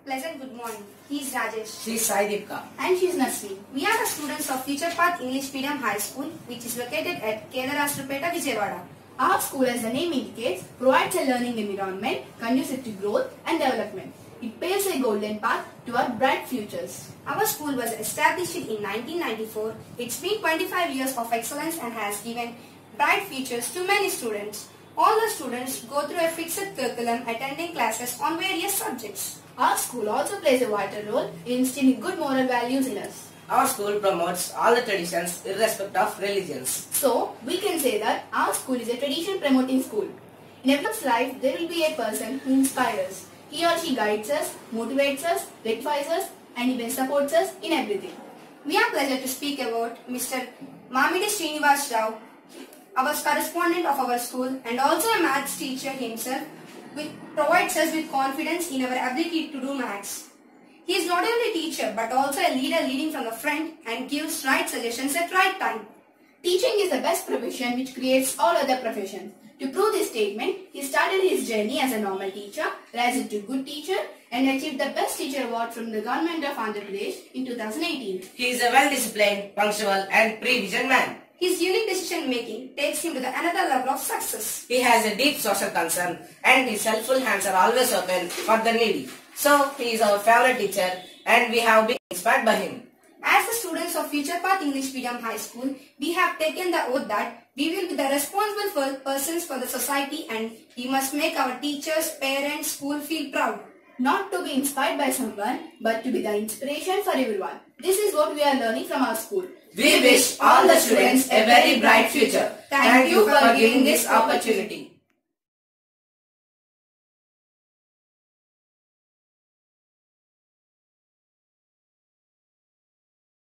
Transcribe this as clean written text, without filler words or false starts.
Pleasant good morning. He is Rajesh. She is Saidipka. And she is Nasreen. We are the students of Futurepath English Medium High School, which is located at Kedarashtrapeta, Vijayawada. Our school, as the name indicates, provides a learning environment conducive to growth and development. It paves a golden path toward bright futures. Our school was established in 1994. It's been 25 years of excellence and has given bright futures to many students. All the students go through a fixed curriculum attending classes on various subjects. Our school also plays a vital role in instilling good moral values in us. Our school promotes all the traditions irrespective of religions. So, we can say that our school is a tradition promoting school. In everyone's life, there will be a person who inspires us. He or she guides us, motivates us, rectifies us, and even supports us in everything. We are pleased to speak about Mr. Mamidi Srinivas Rao, our correspondent of our school and also a maths teacher himself, which provides us with confidence in our ability to do maths. He is not only a teacher but also a leader leading from the front and gives right suggestions at right time. Teaching is the best profession which creates all other professions. To prove this statement, he started his journey as a normal teacher, rising to good teacher and achieved the Best Teacher Award from the Government of Andhra Pradesh in 2018. He is a well-disciplined, punctual and pre-vision man. His unique decision making takes him to the another level of success. He has a deep social concern and his helpful hands are always open for the needy. So, he is our favorite teacher and we have been inspired by him. As the students of Futurepath English Medium High School, we have taken the oath that we will be the responsible persons for the society and we must make our teachers, parents, school feel proud. Not to be inspired by someone, but to be the inspiration for everyone. This is what we are learning from our school. We wish all the students a very bright future. Thank you for giving this opportunity.